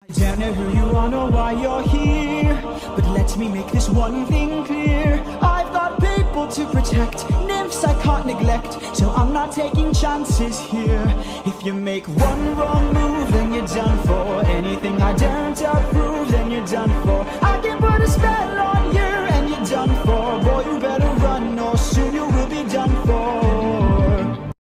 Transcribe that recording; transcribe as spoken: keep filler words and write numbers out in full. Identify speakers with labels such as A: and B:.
A: Don't know who you are nor why you're here, but let me make this one thing clear. I've got people to protect, nymphs I can't neglect, so I'm not taking chances here. If you make one wrong move, then you're done for. Anything I don't approve, then you're done for. I can put a spell